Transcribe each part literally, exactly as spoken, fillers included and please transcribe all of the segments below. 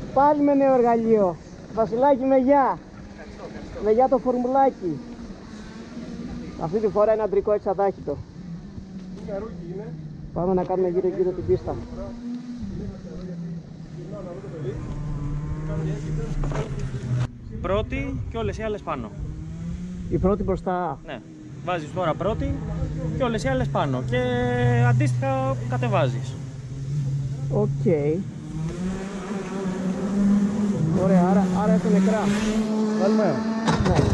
Πάλι με νέο εργαλείο. Βασιλάκι, με γεια. Με γεια το φορμουλάκι. Αυτή τη φορά είναι αντρικό εξαδάχητο. Πάμε να κάνουμε γύρω γύρω την πίστα. Πρώτη και όλες οι άλλες πάνω. Η πρώτη μπροστά. Ναι. Βάζεις τώρα πρώτη και όλες οι άλλες πάνω. Και αντίστοιχα κατεβάζεις. Οκ. Okay. Ωραία, άρα, άρα έχω νεκρά. Βάλουμε. Ναι.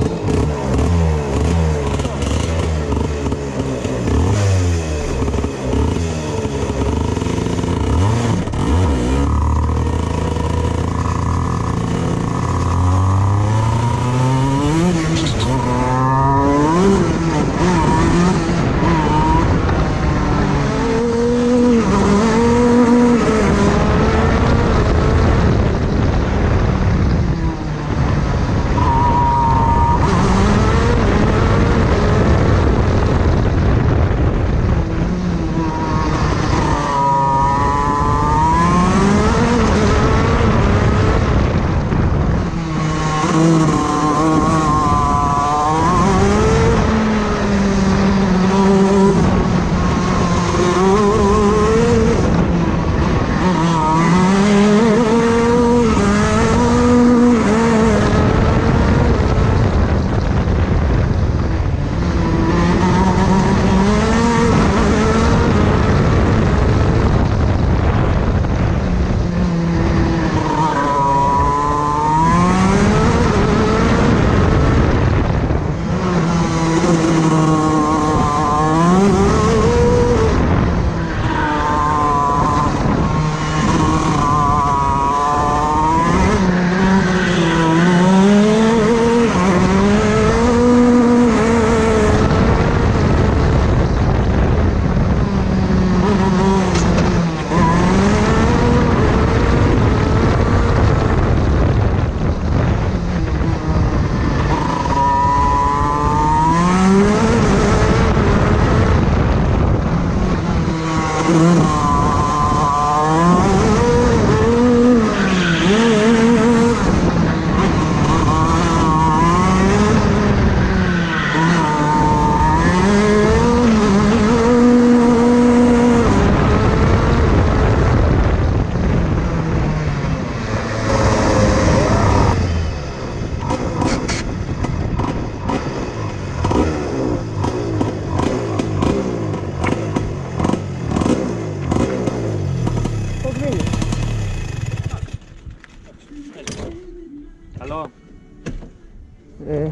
Καλό. Ε.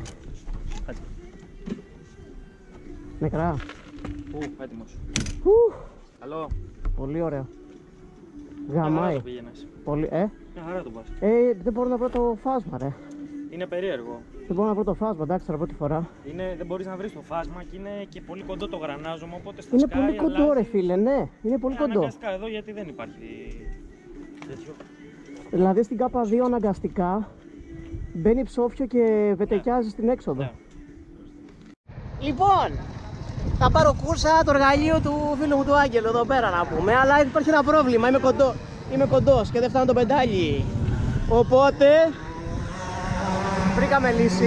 Νεκρά. Ου, έτοιμος. Ου. Καλό. Πολύ ωραίο. Μια χαρά Γαμάει. το πήγαινες. Πολύ, ε. Μια χαρά το πας. Ε, δεν μπορώ να βρω το φάσμα, ρε. Είναι περίεργο. Δεν μπορώ να βρω το φάσμα, εντάξει, τώρα πρώτη φορά. Είναι, δεν μπορείς να βρεις το φάσμα και είναι και πολύ κοντό το γρανάζωμα, οπότε στα Είναι σκάει, πολύ κοντό, αλλάζει. ρε φίλε, ναι. Είναι πολύ Ε, κοντό. αναγκαστικά εδώ γιατί δεν υπάρχει τέτοιο. Δηλαδή στην ΚΑΠΑ δύο αναγκαστικά μπαίνει ψόφιο και βετεκιάζει στην έξοδο. Ναι. Λοιπόν, θα πάρω κούρσα το εργαλείο του φίλου μου του Άγγελου εδώ πέρα να πούμε, αλλά υπάρχει ένα πρόβλημα, είμαι, κοντό, είμαι κοντός και δεν φτάνω το πεντάλι. Οπότε βρήκαμε λύση.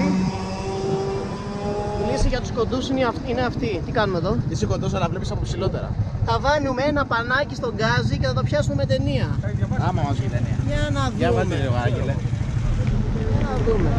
Η λύση για τους κοντούς είναι αυτή. Είναι αυτή. Τι κάνουμε εδώ? Είσαι κοντός αλλά βλέπεις από ψηλότερα. Θα βάλουμε ένα πανάκι στον γκάζι και θα το πιάσουμε με ταινία. Άμα μας γίνει ταινία. Για να δούμε. Για βάλτε λίγο Άγγελε. Για να δούμε.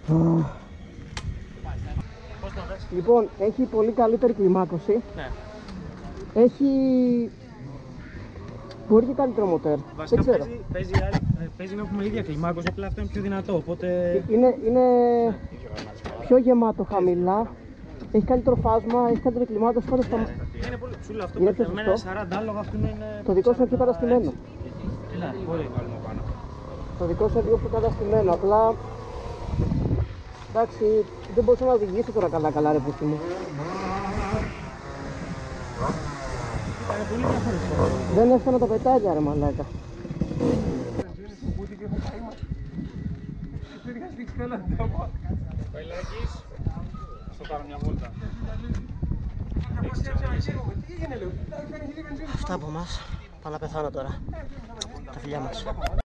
Πώς το δες? Λοιπόν, έχει πολύ καλύτερη κλιμάκωση. Ναι. Έχει... Μπορεί και καλύτερο μοτέρ. Βασικά Δεν ξέρω. παίζει, παίζει, άλλη- ε, παίζει να έχουμε ίδια κλιμάκωση, απλά αυτό είναι πιο δυνατό, οπότε... Είναι, είναι πιο γεμάτο χαμηλά. Έχει καλύτερο φάσμα, έχει καλύτερη κλιμάκωση. Πάντως το... Είναι πολύ ψηλό αυτό Είναι που πιο με σωστό. ένα σαράντα άλογα αυτό είναι... Το δικό σου είναι πιο καταστημένο. Ναι, μπορεί. Το δικό σου είναι λίγο πιο καταστημένο. Απλά. Εντάξει, δεν μπορούσα να οδηγήσω τώρα καλά καλά ρε πούστη μου. Είναι πολύ διαφορετικό. Δεν έφτανα τα πετάλια ρε μαλάκα. Αυτά από εμάς. Πάω να πεθάνω τώρα. Τα φιλιά μας.